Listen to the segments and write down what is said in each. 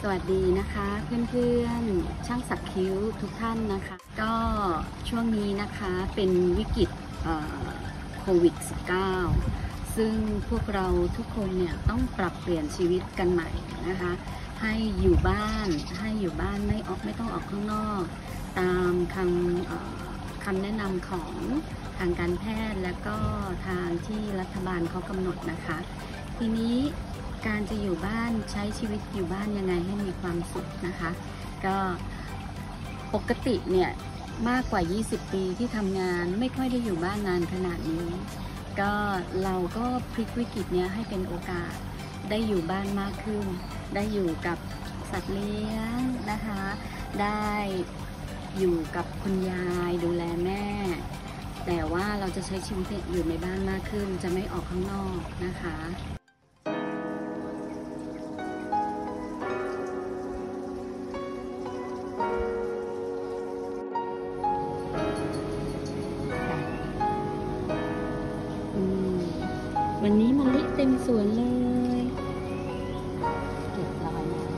สวัสดีนะคะเพื่อนๆช่างสักคิ้วทุกท่านนะคะก็ช่วงนี้นะคะเป็นวิกฤตโควิด -19 ซึ่งพวกเราทุกคนเนี่ยต้องปรับเปลี่ยนชีวิตกันใหม่นะคะให้อยู่บ้านไม่ต้องออกข้างนอกตามคำแนะนำของทางการแพทย์และก็ทางที่รัฐบาลเขากำหนดนะคะทีนี้การจะอยู่บ้านใช้ชีวิตอยู่บ้านยังไงให้มีความสุขนะคะก็ปกติเนี่ยมากกว่า20ปีที่ทำงานไม่ค่อยได้อยู่บ้านนานขนาดนี้ก็เราก็พลิกวิกฤตเนี้ยให้เป็นโอกาสได้อยู่บ้านมากขึ้นได้อยู่กับสัตว์เลี้ยงนะคะได้อยู่กับคุณยายดูแลแม่แต่ว่าเราจะใช้ชีวิตอยู่ในบ้านมากขึ้นจะไม่ออกข้างนอกนะคะวันนี้มะลิเต็มสวนเลยเก็บรอยน้ำ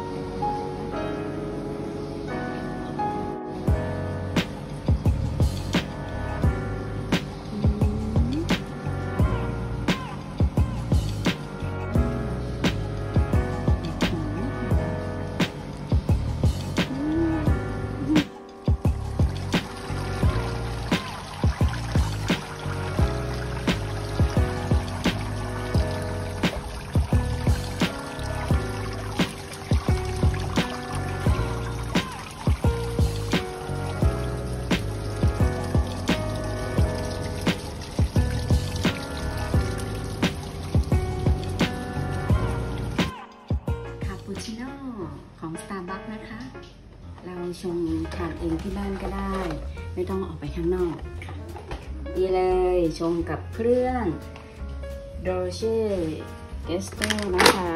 ของ Starbucks นะคะเราชงทานเองที่บ้านก็ได้ไม่ต้องออกไปข้างนอกค่ะดีเลยชงกับเครื่องโรเช่เกสโต้นะคะ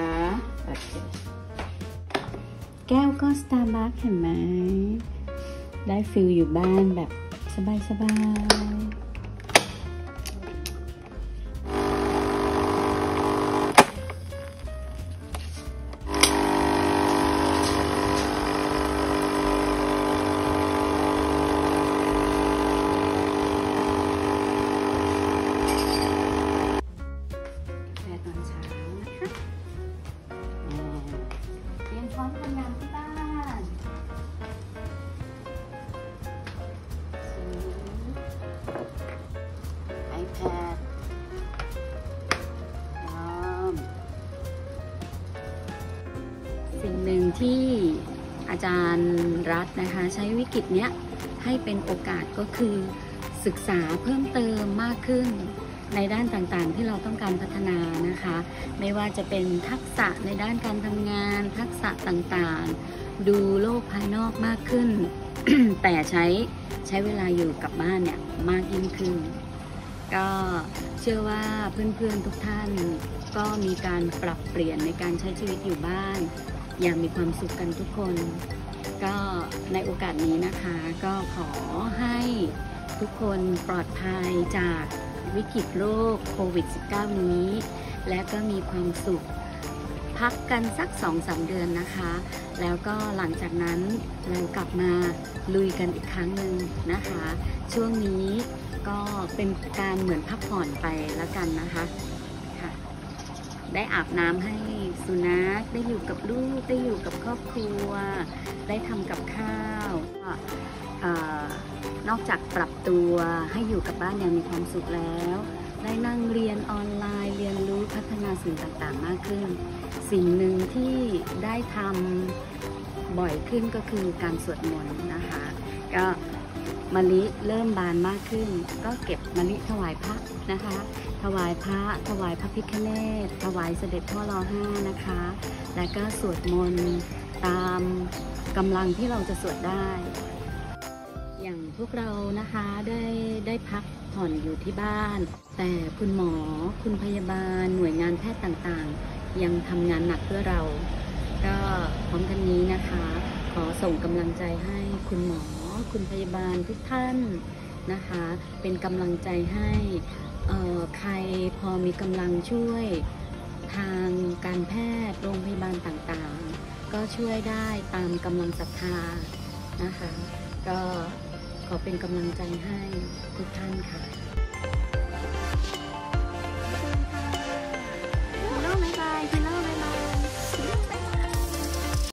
แก้วก็ Starbucks เห็นไหมได้ฟิลอยู่บ้านแบบสบายๆพร้อมทำงานที่บ้านiPad สิ่งหนึ่งที่อาจารย์รัฐนะคะใช้วิกฤตเนี้ยให้เป็นโอกาสก็คือศึกษาเพิ่มเติมมากขึ้นในด้านต่างๆที่เราต้องการพัฒนานะคะไม่ว่าจะเป็นทักษะในด้านการทำงานทักษะต่างๆดูโลกภายนอกมากขึ้น แต่ใช้เวลาอยู่กับบ้านเนี่ยมากยิ่งขึ้นก็เชื่อว่าเพื่อนๆทุกท่านก็มีการปรับเปลี่ยนในการใช้ชีวิตอยู่บ้านอย่างมีความสุขกันทุกคนก็ในโอกาสนี้นะคะก็ขอให้ทุกคนปลอดภัยจากวิกฤตโรคโควิด -19 นี้และก็มีความสุขพักกันสัก 2-3 เดือนนะคะแล้วก็หลังจากนั้นเรากลับมาลุยกันอีกครั้งหนึ่งนะคะช่วงนี้ก็เป็นการเหมือนพักผ่อนไปแล้วกันนะคะค่ะได้อาบน้ำให้สุนัขได้อยู่กับลูกได้อยู่กับครอบครัวได้ทำกับข้าวนอกจากปรับตัวให้อยู่กับบ้านอย่างมีความสุขแล้วได้นั่งเรียนออนไลน์เรียนรู้พัฒนาสิ่งต่างๆมากขึ้นสิ่งหนึ่งที่ได้ทำบ่อยขึ้นก็คือการสวดมนต์นะคะก็มะลิเริ่มบานมากขึ้นก็เก็บมะลิถวายพระนะคะถวายพระพิฆเนศถวายเสด็จพ่อร.5นะคะและก็สวดมนต์ตามกำลังที่เราจะสวดได้อย่างพวกเรานะคะได้พักผ่อนอยู่ที่บ้านแต่คุณหมอคุณพยาบาลหน่วยงานแพทย์ต่างๆยังทำงานหนักเพื่อเราก็พร้อมกันนี้นะคะขอส่งกำลังใจให้คุณหมอคุณพยาบาลทุกท่านนะคะเป็นกำลังใจให้ใครพอมีกำลังช่วยทางการแพทย์โรงพยาบาลต่างๆก็ช่วยได้ตามกำลังศรัทธานะคะก็ขอเป็นกำลังใจให้ทุกท่านค่ะ